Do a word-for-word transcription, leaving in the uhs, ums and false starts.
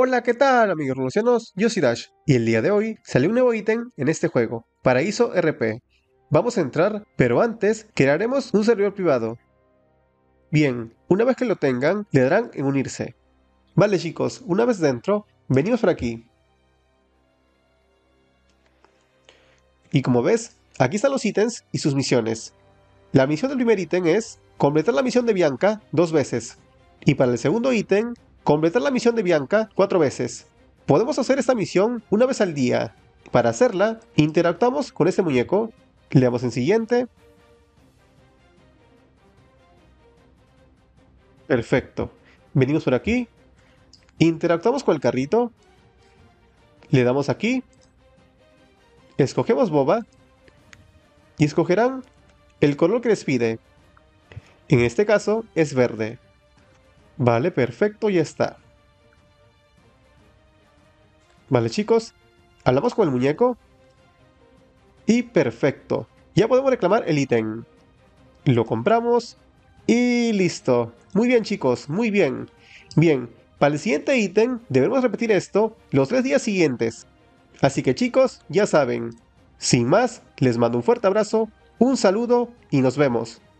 Hola, ¿qué tal amigos revolucionos? Yo soy Dash y el día de hoy salió un nuevo ítem en este juego, Paraíso R P. Vamos a entrar, pero antes crearemos un servidor privado. Bien, una vez que lo tengan, le darán en unirse. Vale chicos, una vez dentro, venimos por aquí. Y como ves, aquí están los ítems y sus misiones. La misión del primer ítem es completar la misión de Bianca dos veces. Y para el segundo ítem, completar la misión de Bianca cuatro veces. Podemos hacer esta misión una vez al día. Para hacerla, interactuamos con este muñeco, le damos en siguiente. Perfecto. Venimos por aquí, interactuamos con el carrito, le damos aquí, escogemos boba y escogerán el color que les pide. En este caso es verde. Vale, perfecto, ya está. Vale chicos, hablamos con el muñeco y perfecto. Ya podemos reclamar el ítem. Lo compramos y listo. Muy bien chicos, muy bien. Bien, para el siguiente ítem debemos repetir esto los tres días siguientes. Así que chicos, ya saben. Sin más, les mando un fuerte abrazo, un saludo y nos vemos.